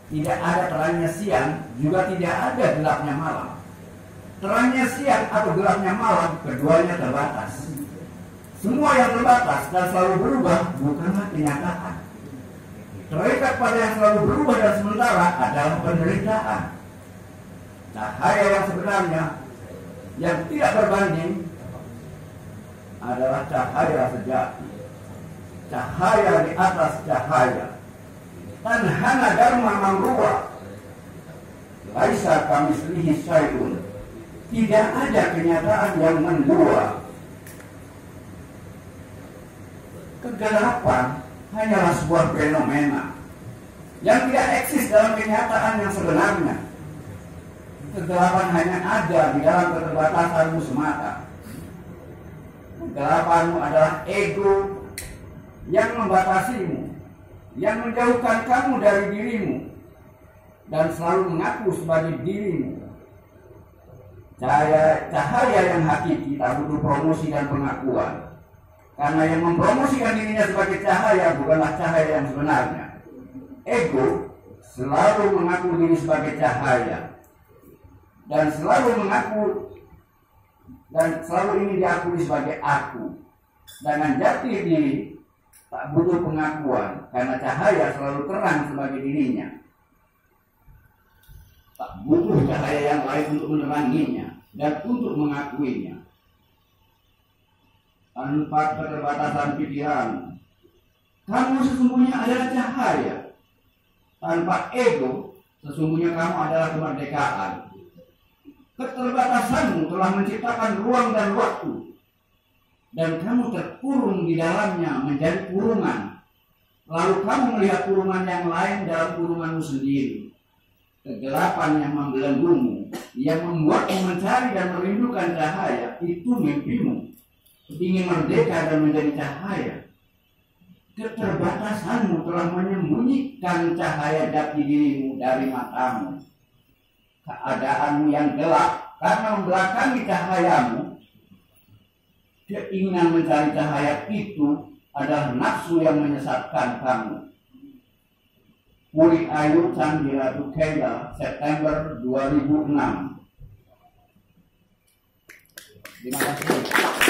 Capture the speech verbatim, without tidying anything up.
tidak ada terangnya siang, juga tidak ada gelapnya malam. Terangnya siang atau gelapnya malam, keduanya terbatas. Semua yang terbatas dan selalu berubah bukanlah kenyataan. Terikat pada yang selalu berubah dan sementara adalah penderitaan. Cahaya yang sebenarnya, yang tidak berbanding, adalah cahaya sejati. Cahaya di atas cahaya. Tanhana dharma mamruwa. Laisa kamislihi syai'un. Tidak ada kenyataan yang mendua. Kegelapan hanyalah sebuah fenomena yang tidak eksis dalam kenyataan yang sebenarnya. Kegelapan hanya ada di dalam keterbatasanmu semata. Kegelapanmu adalah ego yang membatasimu, yang menjauhkan kamu dari dirimu, dan selalu mengaku sebagai dirimu. Cahaya, cahaya yang hakiki tak butuh promosi dan pengakuan. Karena yang mempromosikan dirinya sebagai cahaya bukanlah cahaya yang sebenarnya. Ego selalu mengaku diri sebagai cahaya. Dan selalu mengaku, dan selalu ini diakui sebagai aku. Dengan jati diri tak butuh pengakuan, karena cahaya selalu terang sebagai dirinya. Tak butuh cahaya yang lain untuk meneranginya dan untuk mengakuinya. Tanpa keterbatasan pikiran, kamu sesungguhnya adalah cahaya. Tanpa ego, sesungguhnya kamu adalah kemerdekaan. Keterbatasanmu telah menciptakan ruang dan waktu, dan kamu terkurung di dalamnya menjadi kurungan. Lalu kamu melihat kurungan yang lain dalam kurunganmu sendiri. Kegelapan yang membelenggumu, yang membuatmu mencari dan merindukan cahaya, itu mimpimu. Ingin merdeka dan menjadi cahaya. Keterbatasanmu telah menyembunyikan cahaya jati dirimu dari matamu. Keadaanmu yang gelap karena membelakangi cahayamu. Keinginan mencari cahaya itu adalah nafsu yang menyesatkan kamu. Puri Ayu Chandira Tukela, September dua ribu enam. Terima kasih.